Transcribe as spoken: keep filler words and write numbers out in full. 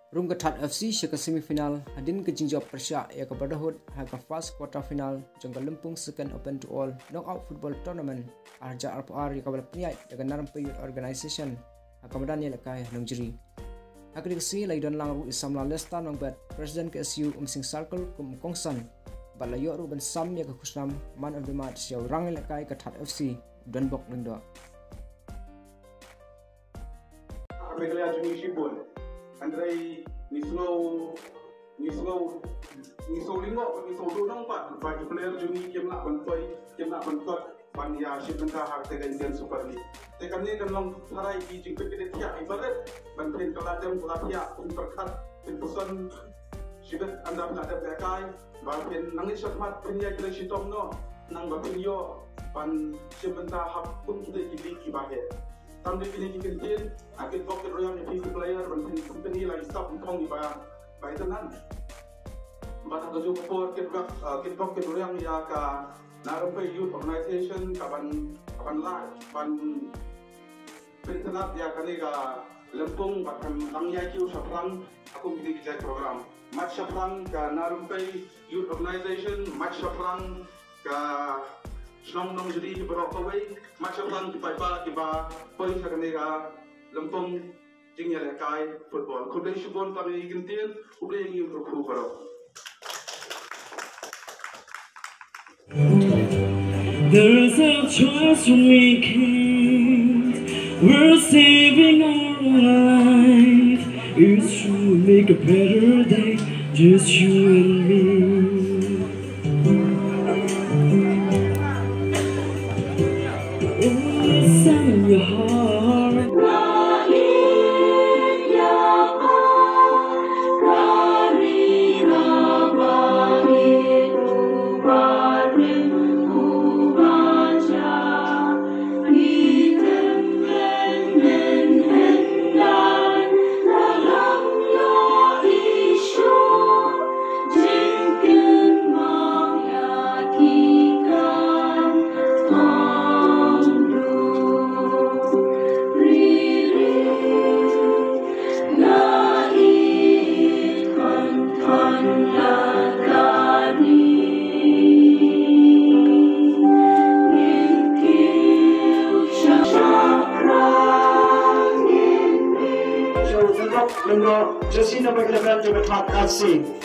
Rum ke That F C ke semifinal hadin ke jingjau Persia ya ke BrotherHood ha ke first quarter final jong ke lempung second open to all knockout football tournament arja R P R ya ke bala peniat ya ke naram youth organization ha ke medan ya lekai Nongjri. Ha ke diksi lai don lang ru isamla Lestar Nongbet president ke S U Umsning circle kum Nongkseh bala yo ru ben sam ya ke kusnam man of the match ya rang lekai ke That F C don bok nendo. Regular Juban Andrei Nislo Nislo Nislo Lingo Nislo Dunong Pat Bagi player Juni Kem nak bantuai Kem nak bantuat Pania Shibenta Hak Tega Indian Super League Tekan ni kan long Harai Di Jingpit Kede Tiak Ibarat Bantuin Keladem Kelatiak Interkat Pintusan Shibet Anda Peladem Bekai Bapin Nangis Syatmat Penia Kede Shitom No Nang Bapin Yo Pan Shibenta Hak Pun Kede Kili Kibahe Tamde kini kikentin, akit pocket royal ni P C player, banting company lagi stop untong di bayar bayar tenan. Batang tujuh kapur kit pocket kit pocket royal ni ya ka narumpai youth organization kapan kapan lah pan pentenat ya kani ka lempung batang langyai kiu Kharkrang aku pilih kerja program. Match Kharkrang ka narumpai youth organization, match Kharkrang ka Nonggjri Nonggjri macam orang di Paipa di Ba poin sekarang lempung jingnya lekai football. Kau beli Juban kami gentin, kau beli yang berku kalau. There's a choice we're making. We're saving our life. It's true, make a better day, just you and me. Your heart. Just in the regular That F C.